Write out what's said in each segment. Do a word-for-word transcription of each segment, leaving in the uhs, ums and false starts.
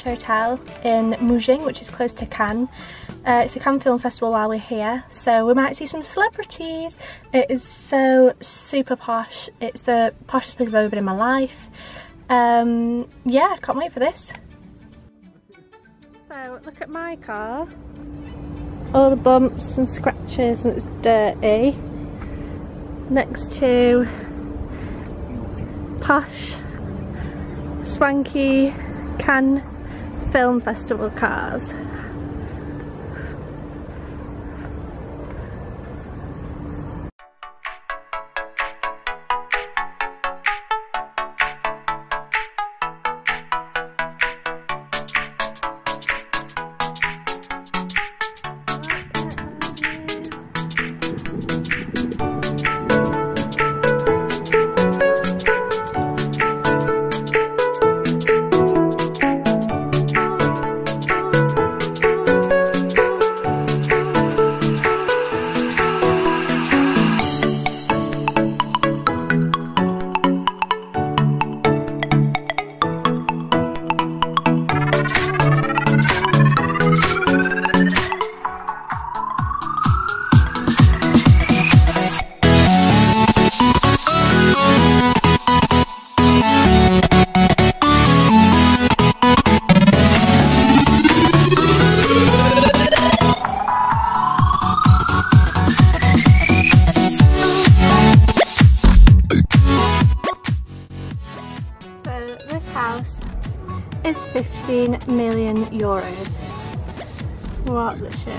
hotel in Mougins, which is close to Cannes. Uh, it's the Cannes Film Festival while we're here, so we might see some celebrities. It is so super posh. It's the poshest place I've ever been in my life. Um, yeah, can't wait for this. So look at my car. All the bumps and scratches and it's dirty. Next to posh, swanky Cannes Film Festival cars. Is fifteen million euros. What the shit?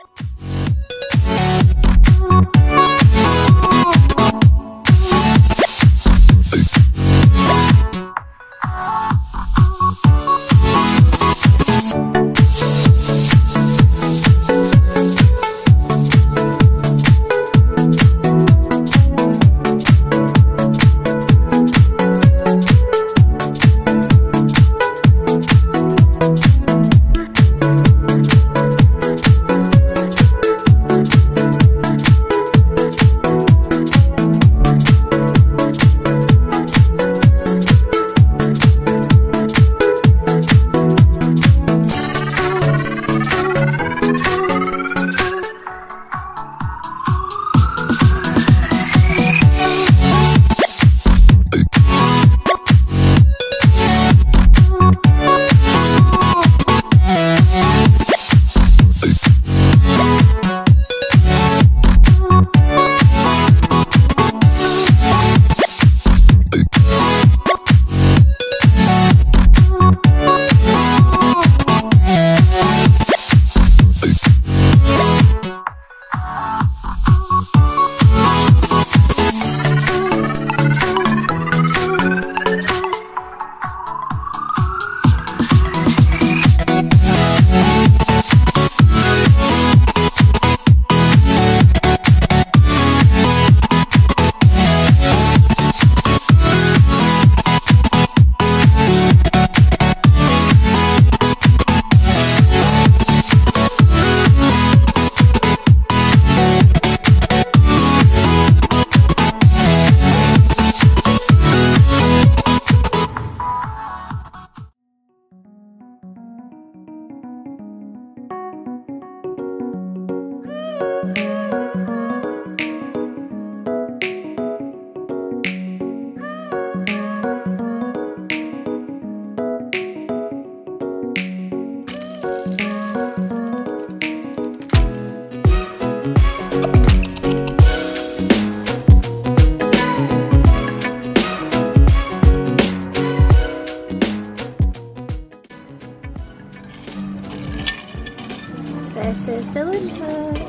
This is delicious.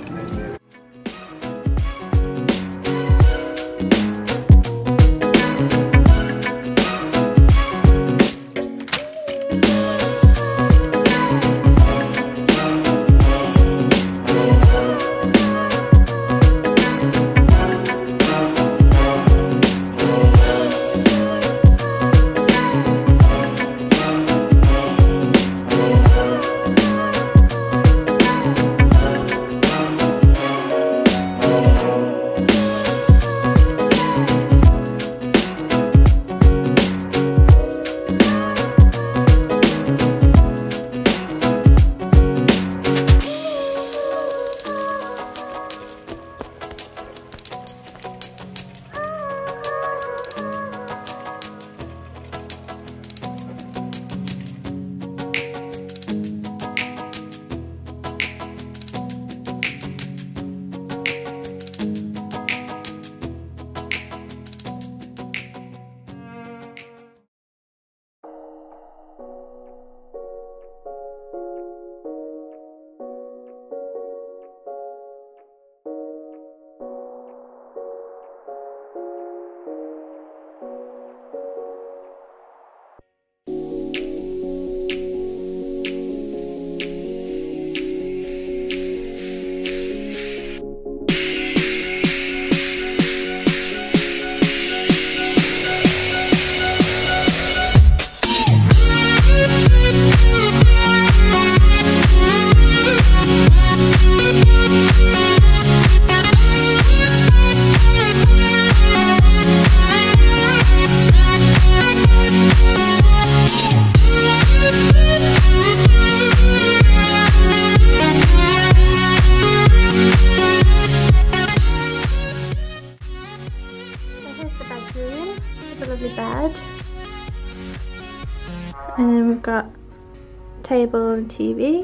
got table and T V.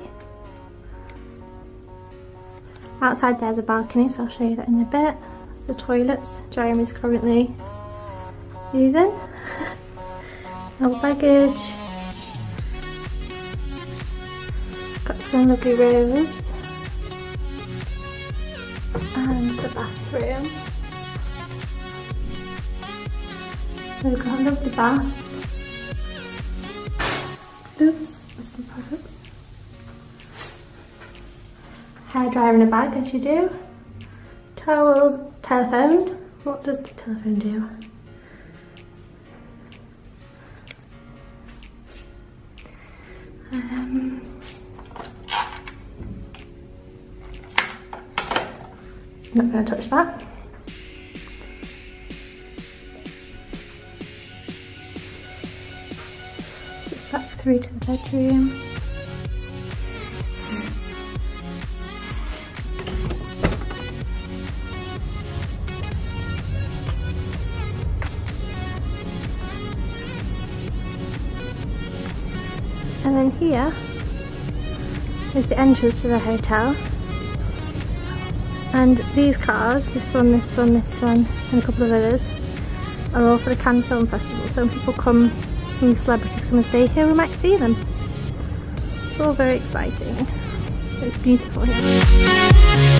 Outside there's a balcony, so I'll show you that in a bit. That's the toilets Jeremie's currently using. No baggage. Got some lovely robes. And the bathroom. We've got a lovely bath. Oops, there's some products. Hairdryer in a bag, as you do. Towels, telephone. What does the telephone do? Um, not going to touch that. Just back through to the bedroom. And then here is the entrance to the hotel. And these cars, this one, this one, this one, and a couple of others, are all for the Cannes Film Festival. So when people come, some of the celebrities come and stay here, we might see them. It's all very exciting. It's beautiful here.